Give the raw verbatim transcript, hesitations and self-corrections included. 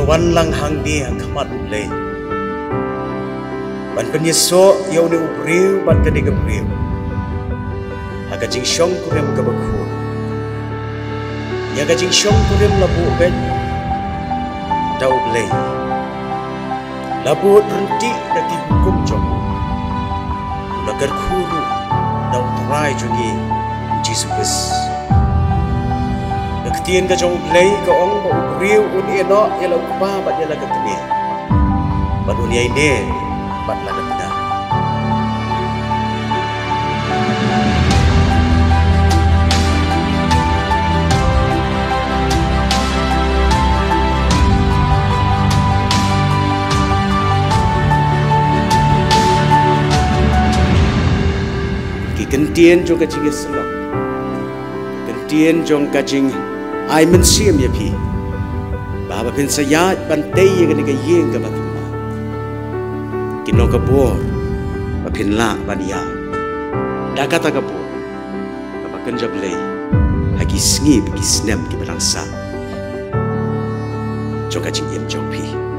wan lang hang dia kamat ulay. Ban penyeso yau ni ubriu ban kani gabriu. Haga jing syong kurem kabakhur. Yaga jing syong kurem labu ben. Dau ulay. Labu renti daki hukum jong. Lagar khuru dau try jungi Jesus. Naktian ka jong ulay ka ong ba ubriu un eno yala ukba bat yala katni. Bat un yai ne bat la katna. Kentien jong ka jing Shillong, kentien jong ka jing ai men siam ya pi, baba pen sayat bantai yang ni ka yeng ka batuma, kinong ka bor, bapin la bania, dah kata ka bor, bapa kenjab lay, hagi sngi bagi snem ki balangsa, jong ka jing yem jong pi.